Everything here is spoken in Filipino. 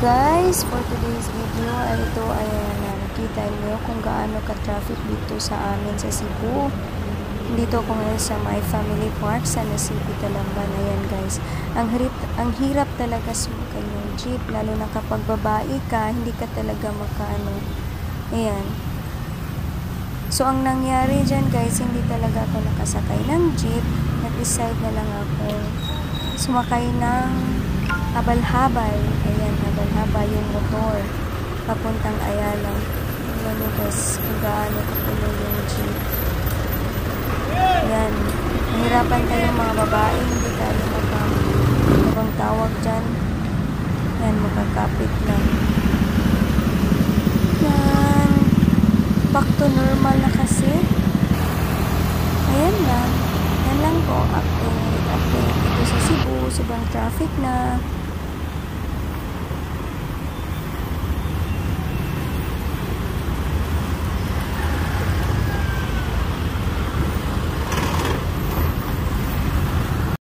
Guys, for today's video ay ito ay nakita niyo kung gaano ka-traffic dito sa amin sa Cebu. Dito ako ngayon sa My Family Park sa Nasipit, Talamban. Ayan guys, ang hirap talaga sumakay ng jeep, lalo na kapag babae ka, hindi ka talaga makaano. Ayan. So ang nangyari dyan guys, hindi talaga ako nakasakay ng jeep. Nag-decide na lang ako sumakay ng habal-habal. Ayan, habal-habal yung motor papuntang Ayala. Tingnan nyo guys kung gaano kapuno yung jeep. Ayan, mahirapan tayo mga babae, hindi tayo mabang tawag dyan. Ayan, makakapit lang. Ayan, back to normal na kasi. Ayan lang. Yan lang po, update dito sa Cebu, sobrang traffic na.